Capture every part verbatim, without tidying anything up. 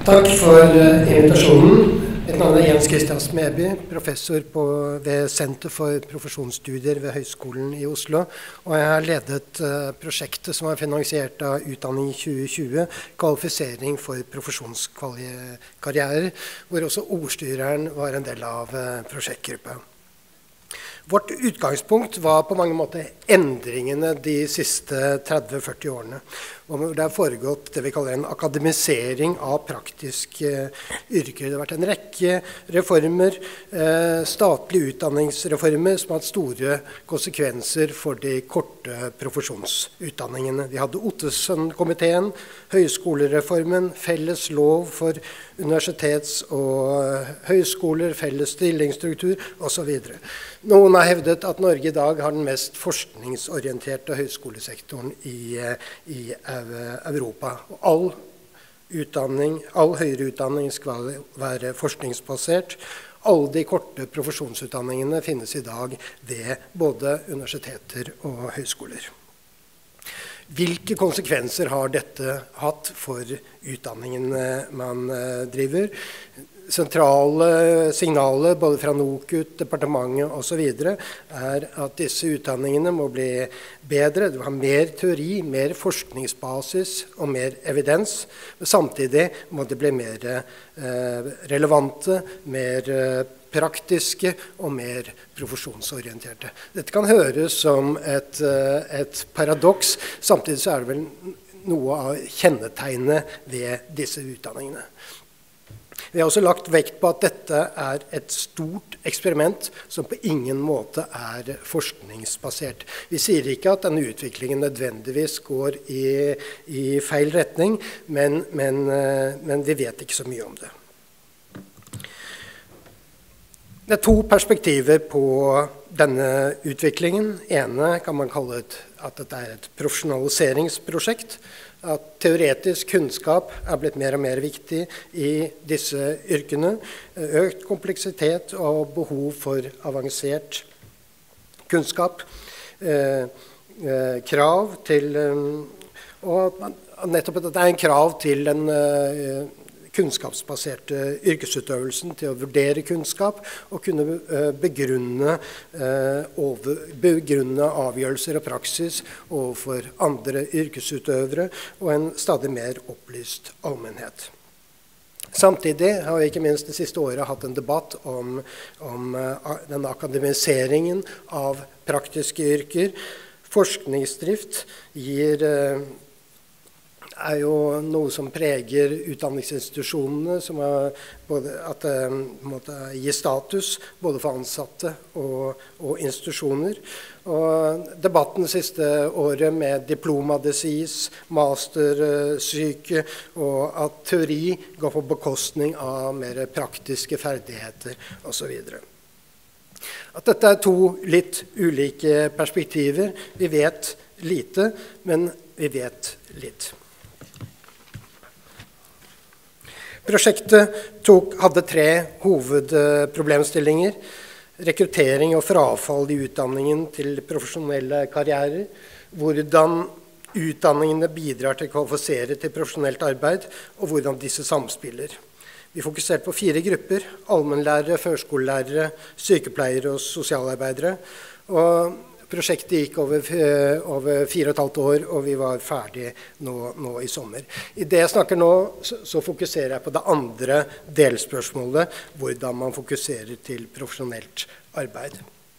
Takk for invitasjonen. Mitt navn er Jens Christian Smedby, professor på, ved Senter for profesjonsstudier ved Høgskolen i Oslo. Og jeg har ledet uh, prosjektet som er finansiert av Utdanning tjue tjue, kvalifisering for profesjonskarrierer, hvor også ordstyreren var en del av uh, prosjektgruppa. Vårt utgangspunkt var på mange måter endringene de siste tretti til førti årene. Og det har foregått det vi kaller en akademisering av praktiske yrker. Det har vært en rekke reformer, eh, statlige utdanningsreformer, som har hatt store konsekvenser for de korte profesjonsutdanningene. Vi hadde Ottesen-komiteen, høyskolereformen, felles lov for universitets- og høyskoler, felles stillingsstruktur osv. Noen har hevdet at Norge i dag har den mest forskningsorienterte høyskolesektoren i, i Europa. Og all utdanning, all høyere utdanning skal være forskningsbasert. Alle de korte profesjonsutdanningene finnes i dag ved både universiteter og høyskoler. Hvilke konsekvenser har dette hatt for utdanningen man driver? Sentrale signaler både fra NOKUT, departementet og så videre er at disse utdanningene må bli bedre. Du har mer teori, mer forskningsbasis og mer evidens. Men samtidig må de bli mer eh, relevante, mer eh, praktiske og mer profesjonsorienterte. Dette kan høres som et, et paradoks, samtidig så er det vel noe av kjennetegnet ved disse utdanningene. Vi har også lagt vekt på at dette er et stort eksperiment som på ingen måte er forskningsbasert. Vi sier ikke at denne utviklingen nødvendigvis går i, i feil retning, men, men, men vi vet ikke så mye om det. Det er to perspektiver på denne utviklingen. Ene kan man kalle et, at dette er et profesjonaliseringsprosjekt. At teoretisk kunnskap er blitt mer og mer viktig i disse yrkene. Økt kompleksitet og behov for avansert kunnskap. Eh, eh, krav til eh, og nettopp at det er en krav til den eh, kunnskapsbaserte yrkesutøvelsen, til å vurdere kunnskap og kunne begrunne, over, begrunne avgjørelser og praksis overfor andre yrkesutøvere og en stadig mer opplyst allmennhet. Samtidig har vi ikke minst det siste året hatt en debatt om, om denne akademiseringen av praktiske yrker. Forskningsdrift gir er jo noe som preger utdanningsinstitusjonene, som er både at det måtte gi status både for ansatte og, og institusjoner. Og debatten det siste året med diplomadesis, mastersyke, og at teori går på bekostning av mer praktiske ferdigheter og så videre. At dette er to litt ulike perspektiver. Vi vet lite, men vi vet litt. Prosjektet tok, hadde tre hovedproblemstillinger. Rekruttering og frafall i utdanningen til profesjonelle karrierer. Hvordan utdanningene bidrar til å kvalifisere til profesjonelt arbeid, og hvordan disse samspiller. Vi fokuserte på fire grupper: allmennlærere, førskolelærere, sykepleiere og sosialarbeidere. Og prosjektet gikk over, over fire og et halvt år, og vi var ferdige nå, nå i sommer. I det jeg snakker nå, så, så fokuserer jeg på det andre delspørsmålet, hvordan man fokuserer til profesjonelt arbeid.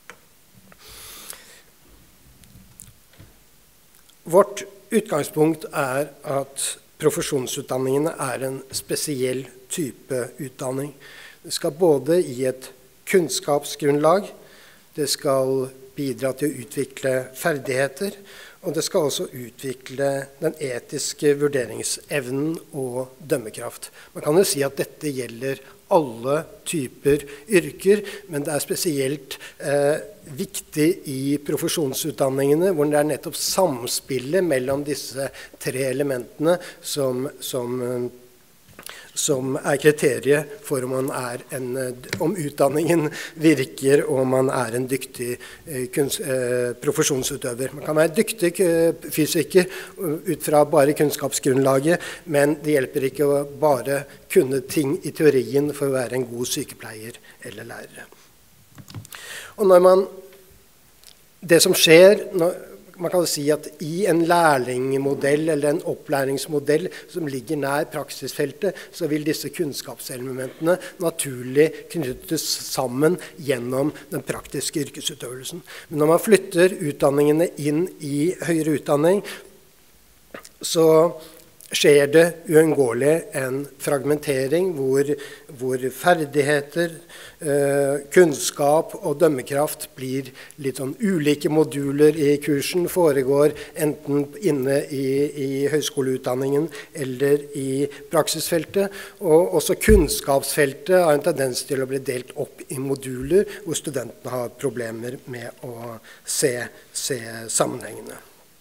Vårt utgangspunkt er at profesjonsutdanningene er en spesiell type utdanning. Det skal både gi et kunnskapsgrunnlag, det skal bidra til å utvikle ferdigheter, og det skal også utvikle den etiske vurderingsevnen og dømmekraft. Man kan jo si at dette gjelder alle typer yrker, men det er spesielt eh, viktig i profesjonsutdanningene, hvor det er nettopp samspillet mellom disse tre elementene som, som, som er kriteriet for om, man er en, om utdanningen virker og om man er en dyktig eh, kunst, eh, profesjonsutøver. Man kan være dyktig eh, fysiker ut fra bare kunnskapsgrunnlaget, men det hjelper ikke å bare kunne ting i teorien for å være en god sykepleier eller lærer. Og når man, det som skjer når, man kan si at i en lærlingmodell eller en opplæringsmodell som ligger nær praksisfeltet, så vil disse kunnskapselementene naturlig knyttes sammen gjennom den praktiske yrkesutøvelsen. Men når man flytter utdanningene inn i høyere utdanning, så skjer det uunngåelig en fragmentering hvor, hvor ferdigheter, eh, kunnskap og dømmekraft blir litt sånn ulike moduler i kursen, foregår enten inne i, i høyskoleutdanningen eller i praksisfeltet. Og også kunnskapsfeltet har en tendens til å bli delt opp i moduler hvor studentene har problemer med å se, se sammenhengene.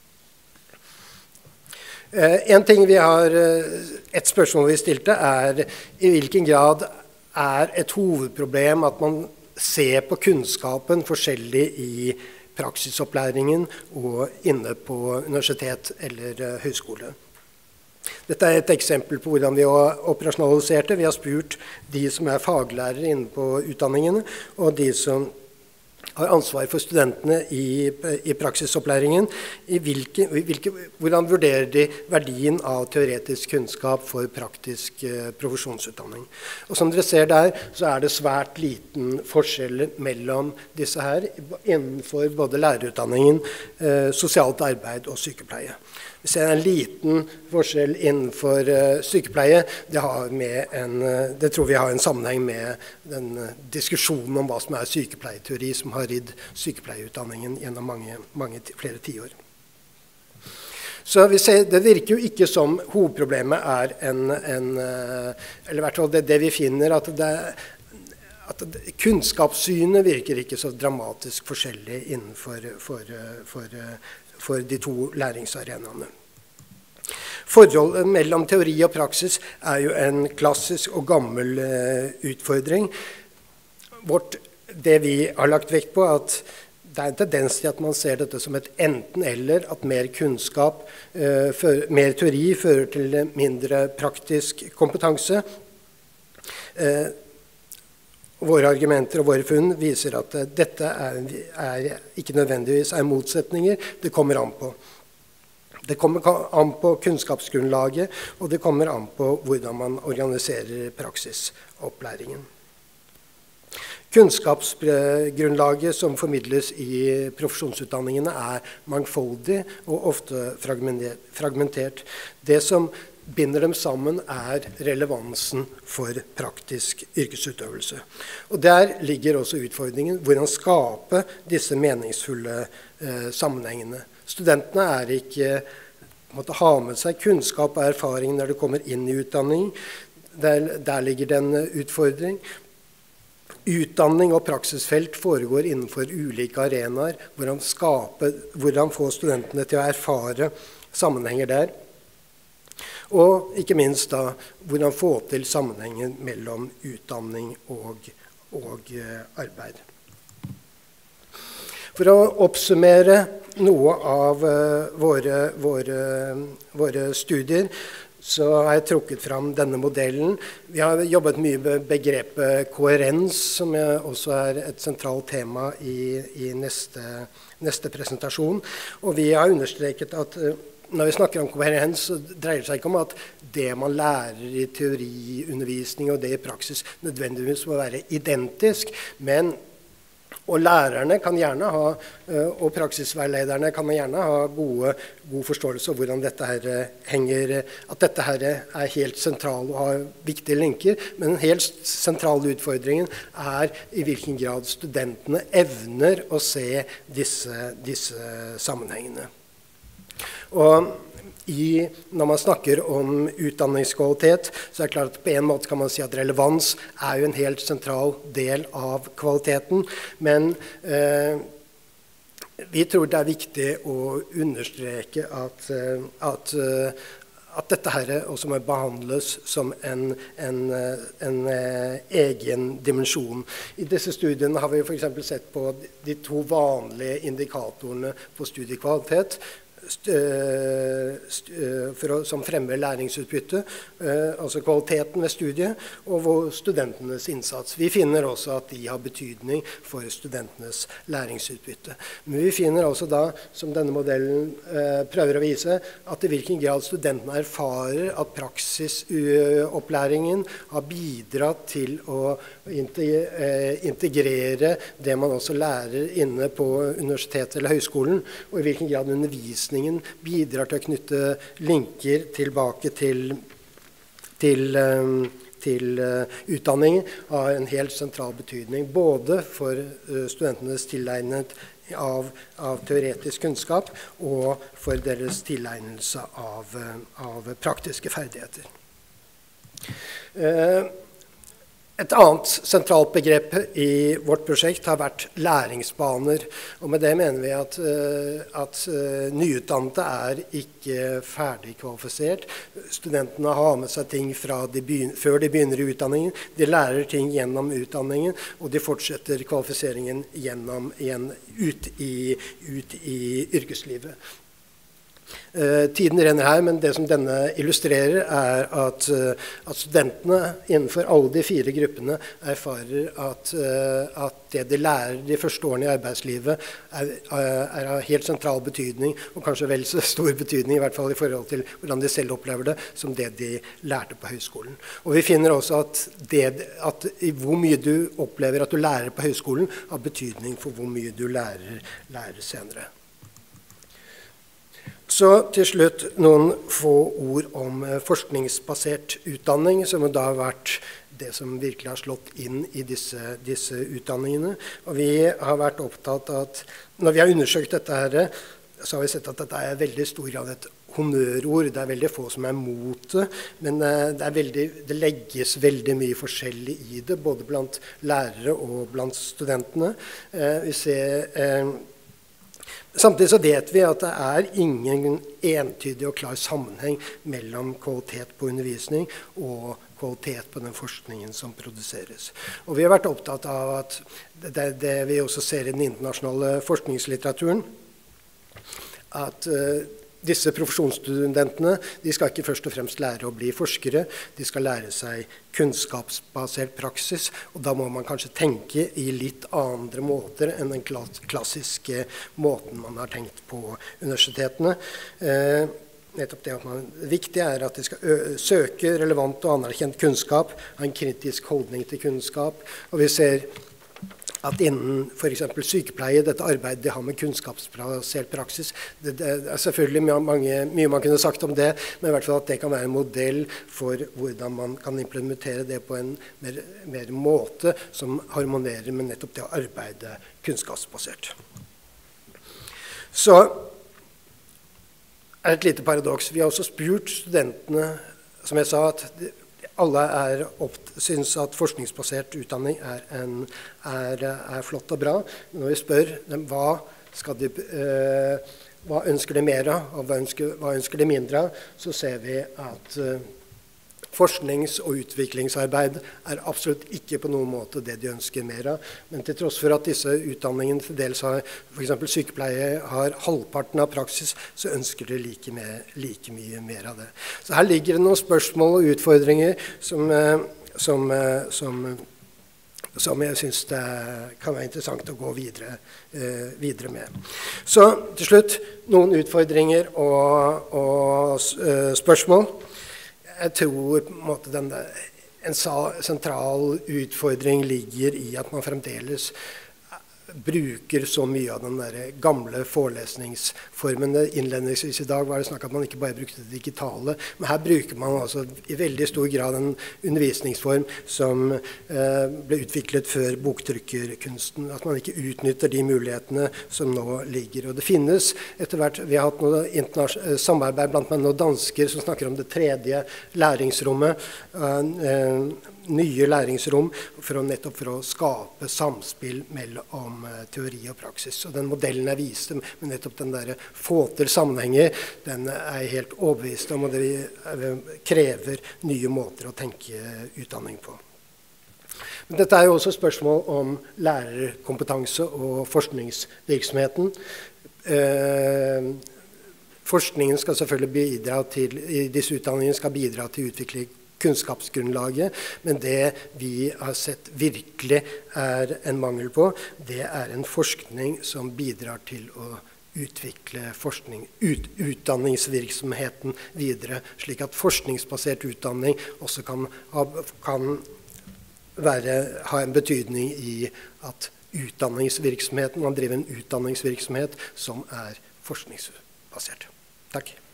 Uh, en ting vi har, uh, et spørsmål vi stilte er i hvilken grad er et hovedproblem at man ser på kunnskapen forskjellig i praksisopplæringen og inne på universitet eller uh, høyskole. Dette er et eksempel på hvordan vi har operasjonalisert det. Vi har spurt de som er faglærere inne på utdanningene og de som har ansvar for studentene i, i praksisopplæringen, i hvilke, hvilke, hvordan vurderer de verdien av teoretisk kunnskap for praktisk eh, profesjonsutdanning. Og som dere ser der, så er det svært liten forskjell mellom disse her, innenfor både lærerutdanningen, eh, sosialt arbeid og sykepleie. Vi ser en liten forskjell innenfor uh, sykepleie. Det, har med en, uh, det tror vi har en sammenheng med den uh, diskusjonen om hva som er sykepleieteori som har ridd sykepleieutdanningen gjennom mange, mange flere tiår. Så vi ser, det virker jo ikke som hovedproblemet er en, en uh, eller i hvert fall det, det vi finner at det at kunnskapssynet virker ikke så dramatisk forskjellig innenfor for, for, for de to læringsarenaene. Forholdet mellom teori og praksis er jo en klassisk og gammel uh, utfordring. Vårt, det vi har lagt vekt på, at det er en tendens til at man ser dette som et enten-eller, at mer kunnskap, uh, for, mer teori fører til mindre praktisk kompetanse. Uh, Våre argumenter og våre funn viser at uh, dette er, er ikke nødvendigvis er motsetninger, det kommer an på. Det kommer an på kunnskapsgrunnlaget, og det kommer an på hvordan man organiserer praksisopplæringen. Kunnskapsgrunnlaget som formidles i profesjonsutdanningene er mangfoldig og ofte fragmentert. Det som binder dem sammen er relevansen for praktisk yrkesutøvelse. Og der ligger også utfordringen hvordan skape disse meningsfulle eh, sammenhengene. Studentene er ikke, måtte ha med seg kunnskap og erfaring når de kommer inn i utdanning. Der, der ligger det en utfordring. Utdanning og praksisfelt foregår innenfor ulike arenaer, hvordan, skape, hvordan få studentene til å erfare sammenhenger der. Og ikke minst da, hvordan få til sammenhengen mellom utdanning og, og eh, arbeid. For å oppsummere noe av uh, våre, våre, våre studier, så har jeg trukket fram denne modellen. Vi har jobbet mye med begrepet koherens, som også er et sentralt tema i, i neste, neste presentasjon. Og vi har understreket at uh, når vi snakker om koherens, så dreier det seg ikke om at det man lærer i teoriundervisning og det i praksis nødvendigvis må være identisk, men og lærerne kan gjerne ha, og praksisveilederne kan gjerne ha gode, god forståelse av hvordan dette her henger, at dette her er helt sentralt og har viktige linker, men den helt sentrale utfordringen er i hvilken grad studentene evner å se disse, disse sammenhengene. Og i, når man snakker om utdanningskvalitet, så er det klart at på en måte kan man si at relevans er jo en helt sentral del av kvaliteten, men eh, vi tror det er viktig å understreke at, at, at dette her også må behandles som en, en, en egen dimensjon. I disse studiene har vi for eksempel sett på de to vanlige indikatorene på studiekvalitet, For å, som fremmer læringsutbytte, eh, altså kvaliteten ved studiet, og studentenes innsats. Vi finner også at de har betydning for studentenes læringsutbytte. Men vi finner også da, som denne modellen eh, prøver å vise, at i hvilken grad studentene erfarer at praksisopplæringen har bidratt til å integrere det man også lærer inne på universitetet eller høyskolen, og i hvilken grad undervisning bidrar til å knytte linker tilbake til, til, til utdanning har en helt sentral betydning, både for studentenes tilegnet av, av teoretisk kunnskap og for deres tilegnelse av, av praktiske ferdigheter. Et annet sentralt begrep i vårt prosjekt har vært læringsbaner, og med det mener vi at, at nyutdannede er ikke ferdig kvalifisert. Studentene har med seg ting fra de begynner, før de begynner i utdanningen, de lærer ting gjennom utdanningen, og de fortsetter kvalifiseringen gjennom, igjen, ut, i, ut i yrkeslivet. Uh, tiden renner her, men det som denne illustrerer er at, uh, at studentene innenfor alle de fire gruppene erfarer at, uh, at det de lærer de første årene i arbeidslivet er, uh, er av helt sentral betydning, og kanskje vel så stor betydning, i hvert fall i forhold til hvordan de selv opplever det, som det de lærte på høyskolen. Og vi finner også at, det, at i hvor mye du opplever at du lærer på høyskolen har betydning for hvor mye du lærer, lærer senere. Så til slutt noen få ord om forskningsbasert utdanning, som da har vært det som virkelig har slått inn i disse, disse utdanningene. Og vi har vært opptatt av at når vi har undersøkt dette her, så har vi sett at dette er veldig stor grad et honnørord. Det er veldig få som er mot det, men det, er veldig, det legges veldig mye forskjellig i det, både blant lærere og blant studentene. Vi ser... Samtidig så vet vi at det er ingen entydig og klar sammenheng mellom kvalitet på undervisning og kvalitet på den forskningen som produseres. Og vi har vært opptatt av at det, det vi også ser i den internasjonale forskningslitteraturen, at uh, disse profesjonsstudentene de skal ikke først og fremst lære å bli forskere, de skal lære seg kunnskapsbasert praksis, og da må man kanskje tenke i litt andre måter enn den klassiske måten man har tenkt på universitetene. Eh, nettopp det at man, det viktige er at de skal ø søke relevant og anerkjent kunnskap, ha en kritisk holdning til kunnskap, og vi ser at innen for eksempel sykepleie, dette arbeidet de har med kunnskapsbasert praksis, det, det er selvfølgelig mange, mye man kunne sagt om det, men i hvert fall at det kan være en modell for hvordan man kan implementere det på en mer, mer måte som harmonerer med nettopp det å arbeide kunnskapsbasert. Så er det et lite paradoks. Vi har også spurt studentene, som jeg sa, at alle er opp, synes at forskningsbasert utdanning er, en, er, er flott og bra. Men når vi spør dem hva, skal de, eh, hva ønsker de mer av, og hva ønsker, hva ønsker de mindre av, så ser vi at eh, forsknings- og utviklingsarbeid er absolutt ikke på noen måte det de ønsker mer av. Men til tross for at disse utdanningene til dels har, for eksempel sykepleie, har halvparten av praksis, så ønsker de like, med, like mye mer av det. Så her ligger det noen spørsmål og utfordringer som, som, som, som jeg synes det kan være interessant å gå videre, videre med. Så til slutt, noen utfordringer og, og spørsmål. Jeg tror på en måte den, en sentral utfordring ligger i at man fremdeles bruker så mye av den der gamle forelesningsformen. Innledningsvis i dag var det snakk at man ikke bare brukte det digitale, men her bruker man altså i veldig stor grad en undervisningsform som eh, ble utviklet før boktrykkerkunsten. At man ikke utnytter de mulighetene som nå ligger. Og det finnes etter hvert, vi har hatt noe samarbeid blant meg noen dansker som snakker om det tredje læringsrommet, eh, nye læringsrom for å nettopp for å skape samspill mellom om teori og praksis. Og den modellen jeg viste, med nettopp den der få til sammenhenger, den er jeg helt overbevist om, og det krever nye måter å tenke utdanning på. Men dette er jo også spørsmål om lærerkompetanse og forskningsvirksomheten. Eh, forskningen skal selvfølgelig bidra til, i disse utdanningene skal bidra til å utvikle kunnskapsgrunnlaget, men det vi har sett virkelig er en mangel på, det er en forskning som bidrar til å utvikle forskning, ut, utdanningsvirksomheten videre, slik at forskningsbasert utdanning også kan, ha, kan være, ha en betydning i at utdanningsvirksomheten, man driver en utdanningsvirksomhet som er forskningsbasert. Takk.